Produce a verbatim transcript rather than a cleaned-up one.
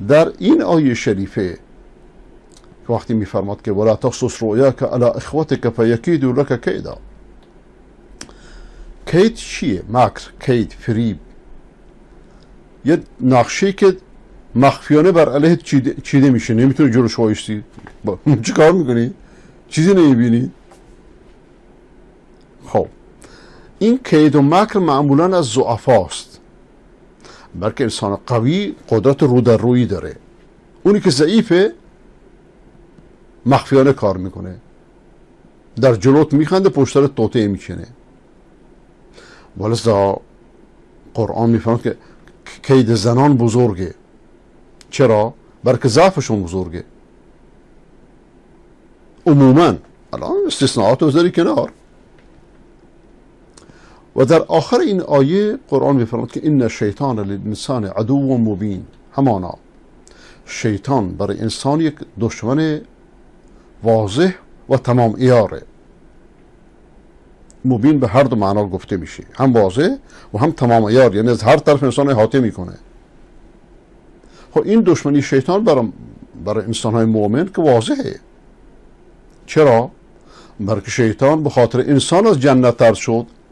در این آیه شریفه وقتی میفرماد که ولا تقصص رؤیاک علی اخوتک فیکیدوا لک کیدا، کید چیه؟ مکر، کید، فریب، یه نقشه که مخفیانه بر علیه چیده, چیده میشه، نمیتونه جلوش وایستی. چی کار میکنی؟ چیزی نمیبینی؟ خب این کید و مکر معمولا از ضعفاست، بلکه انسان قوی قدرت رو در رویی داره. اونی که ضعیفه مخفیانه کار میکنه، در جلوت میخنده، پشتر توطئه میچینه. ولذا قرآن میفرماید که کید زنان بزرگه. چرا؟ برای ضعفشون بزرگه. عموما، الان استثناءات رو بذاری کنار. و در آخر این آیه قرآن میفرماید که ان الشیطان للانسان عدو مبین. همانا شیطان برای انسان یک دشمن واضح و تمام عیاره. مبین به هر دو معنا گفته میشه، هم واضح و هم تمام عیار، یعنی از هر طرف انسان احاطه میکنه. خب این دشمنی شیطان برای برای انسان های مؤمن که واضحه. چرا؟ برای شیطان به خاطر انسان از جنت طرد شد،